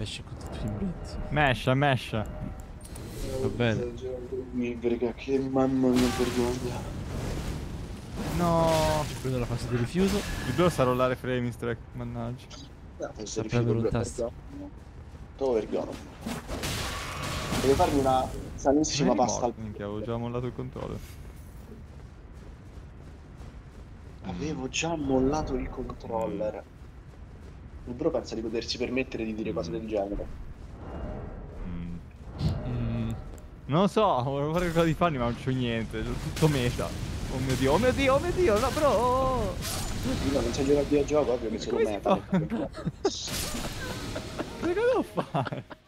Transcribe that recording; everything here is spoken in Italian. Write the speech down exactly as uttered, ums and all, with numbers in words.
Mesci con tutti i blitz. Mescia, mescia. Va bene. Mi verga, che mamma mia vergogna. No. Prendo la fase di rifiuto. Il blu sa rollare Flaming mannaggia. Se premere un tasto. Dove vergogna. Devo farmi una sanissima Non eri pasta morto, minchia, avevo già mollato il controllo. Avevo già mollato il controller. Il bro pensa di potersi permettere di dire cose del genere. Mm. Mm. Non lo so, volevo fare qualcosa di funny ma non c'ho niente, c'ho tutto meta. Oh mio dio, oh mio dio, oh mio dio, no bro! No, non sai giocare a videogioco, ovvio che solo Come si meta. fa? Cosa devo fare?